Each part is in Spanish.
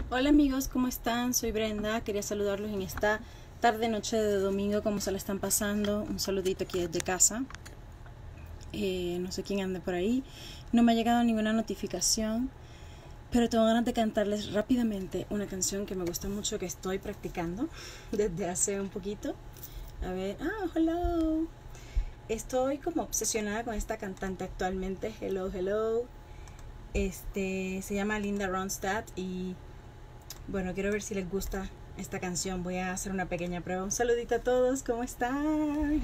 Hola amigos, ¿cómo están? Soy Brenda, quería saludarlos en esta tarde noche de domingo, ¿cómo se la están pasando? Un saludito aquí desde casa. No sé quién ande por ahí, no me ha llegado ninguna notificación, pero tengo ganas de cantarles rápidamente una canción que me gusta mucho, que estoy practicando desde hace un poquito. A ver, hello. Estoy como obsesionada con esta cantante actualmente, hello. Se llama Linda Ronstadt y bueno, quiero ver si les gusta esta canción. Voy a hacer una pequeña prueba. Un saludito a todos, ¿cómo están?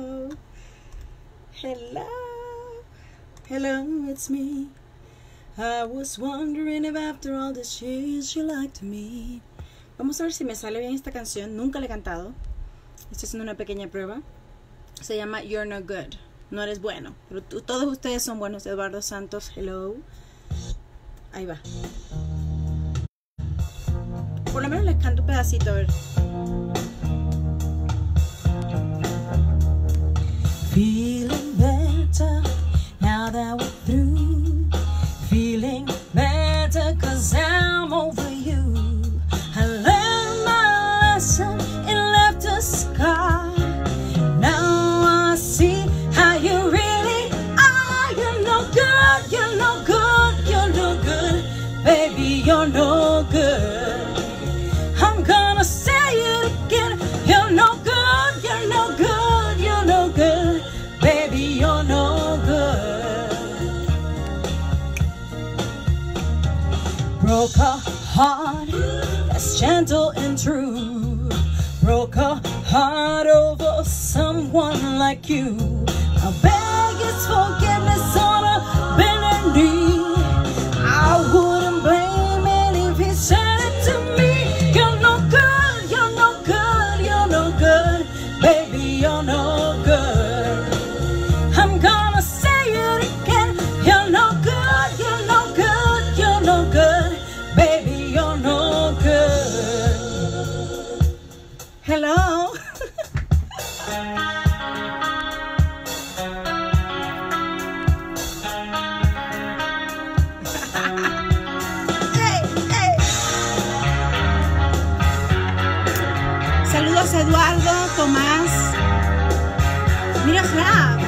Hello, it's me. I was wondering if after all these years you liked me. Vamos a ver si me sale bien esta canción. Nunca la he cantado. Estoy haciendo una pequeña prueba. Se llama You're No Good. No eres bueno. Pero todos ustedes son buenos. Eduardo Santos, hello. Ahí va. Por lo menos les canto un pedacito, a ver. Feeling better now that we're through. Feeling better 'cause I'm over you. I learned my lesson, it left a scar. Now I see how you really are. You're no good, you're no good, you're no good. Baby, you're no good. I'm gonna say it again. You're no good, you're no good, you're no good. Baby, you're no good. Broke a heart that's gentle and true. Broke a heart over someone like you. I beg his forgiveness on a bended knee. I wouldn't blame him if he said it to me. You're no good, you're no good, you're no good. Baby, you're no good. I'm gonna say it again. You're no good, you're no good, you're no good. Baby, you're no good. Hello. Saludos a Eduardo, Tomás. Mira, Flap.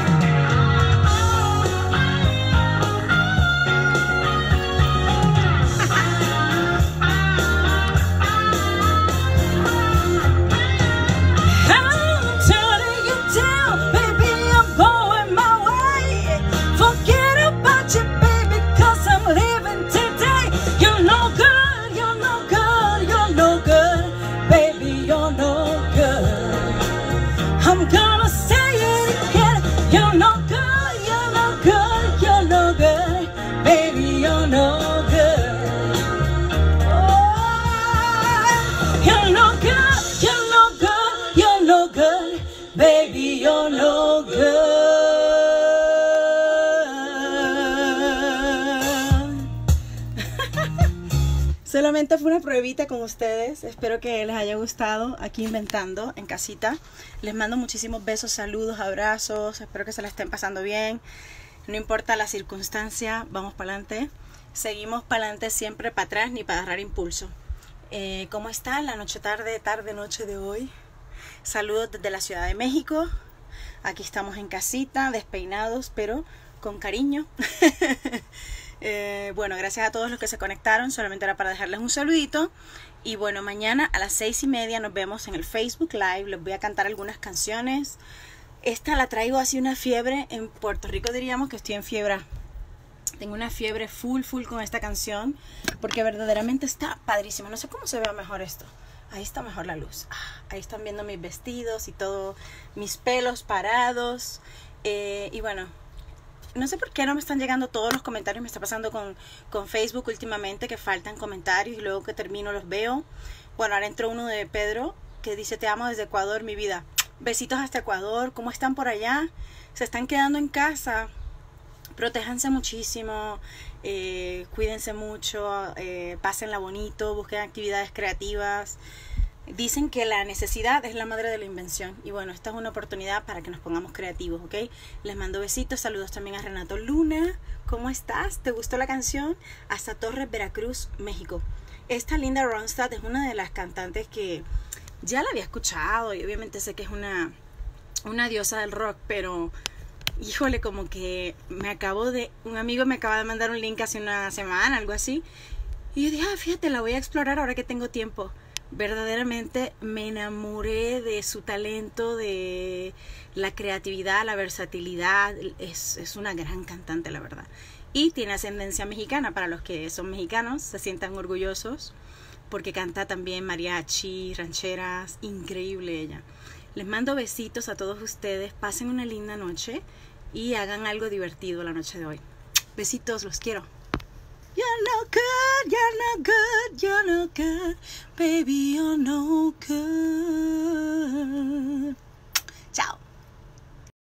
I'm turning you down, baby, I'm going my way. Forget about you, baby, 'cause I'm living today. You're no good, you're no good, you're no good. Baby, you're no good. I'm gonna say it again. You're no good, you're no good, you're no good. Baby, you're no good. Oh, you're no good, you're no good, you're no good. Baby, you're no good. Solamente fue una pruebita con ustedes. Espero que les haya gustado aquí inventando en casita. Les mando muchísimos besos, saludos, abrazos. Espero que se la estén pasando bien. No importa la circunstancia, vamos para adelante. Seguimos para adelante, siempre para atrás ni para agarrar impulso. ¿Cómo están la noche, noche de hoy? Saludos desde la Ciudad de México. Aquí estamos en casita, despeinados, pero con cariño. Bueno, gracias a todos los que se conectaron. Solamente era para dejarles un saludito. Y bueno, mañana a las 6:30 nos vemos en el Facebook Live. Les voy a cantar algunas canciones. Esta la traigo así una fiebre. En Puerto Rico diríamos que estoy en fiebre. Tengo una fiebre full con esta canción, porque verdaderamente está padrísima. No sé cómo se vea mejor esto. Ahí está mejor la luz. Ahí están viendo mis vestidos y todo, mis pelos parados. Y bueno, no sé por qué no me están llegando todos los comentarios. Me está pasando con Facebook últimamente, que faltan comentarios y luego que termino los veo. Bueno, ahora entró uno de Pedro que dice: te amo desde Ecuador, mi vida. Besitos hasta Ecuador. ¿Cómo están por allá? ¿Se están quedando en casa? Protéjanse muchísimo, cuídense mucho, pásenla bonito, busquen actividades creativas. Dicen que la necesidad es la madre de la invención. Y bueno, esta es una oportunidad para que nos pongamos creativos, ¿ok? Les mando besitos, saludos también a Renato Luna. ¿Cómo estás? ¿Te gustó la canción? Hasta Torres, Veracruz, México. esta Linda Ronstadt es una de las cantantes que ya la había escuchado y obviamente sé que es una diosa del rock, pero híjole, como que un amigo me acaba de mandar un link hace una semana, algo así, y yo dije, fíjate, la voy a explorar ahora que tengo tiempo. Verdaderamente me enamoré de su talento, de la creatividad, la versatilidad. Es una gran cantante, la verdad. Y tiene ascendencia mexicana. Para los que son mexicanos, se sientan orgullosos, porque canta también mariachi, rancheras. Increíble ella. Les mando besitos a todos ustedes. Pasen una linda noche y hagan algo divertido la noche de hoy. Besitos, los quiero. You're no good, you're no good, you're no good, baby, you're no good.